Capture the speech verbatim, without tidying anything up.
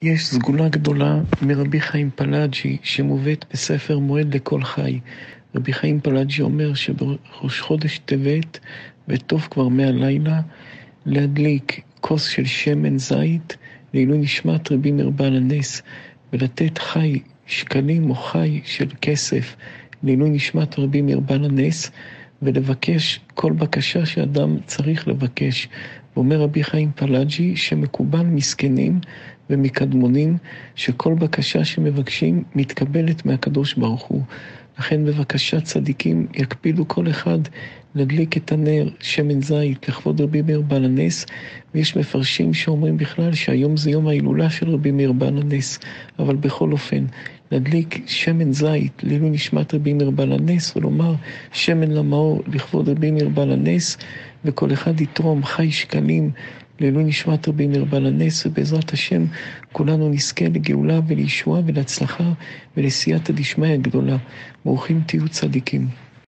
יש סגולה גדולה מרבי חיים פלאג'י שמובאת בספר מועד לכל חי. רבי חיים פלאג'י אומר שבראש חודש טבת, בטוב כבר מהלילה, להדליק כוס של שמן זית לעילוי נשמת רבי מאיר בעל הנס, ולתת חי שקלים או חי של כסף לעילוי נשמת רבי מאיר בעל הנס, ולבקש כל בקשה שאדם צריך לבקש. ואומר רבי חיים פלאג'י שמקובל מסכנים ומקדמונים שכל בקשה שמבקשים מתקבלת מהקדוש ברוך הוא. לכן בבקשת צדיקים יקפידו כל אחד להדליק את הנר שמן זית לכבוד רבי מאיר בעל הנס, ויש מפרשים שאומרים בכלל שהיום זה יום ההילולה של רבי מאיר בעל הנס, אבל בכל אופן להדליק שמן זית לעילוי נשמת רבי מאיר בעל הנס ולומר שמן למאור לכבוד רבי מאיר בעל הנס, וכל אחד יתרום חי שקלים לעילוי נשמת רבי מאיר בעל הנס, ובעזרת השם כולנו נזכה לגאולה ולישועה ולהצלחה ולסייעתא דשמיא גדולה. ברוכים תהיו צדיקים.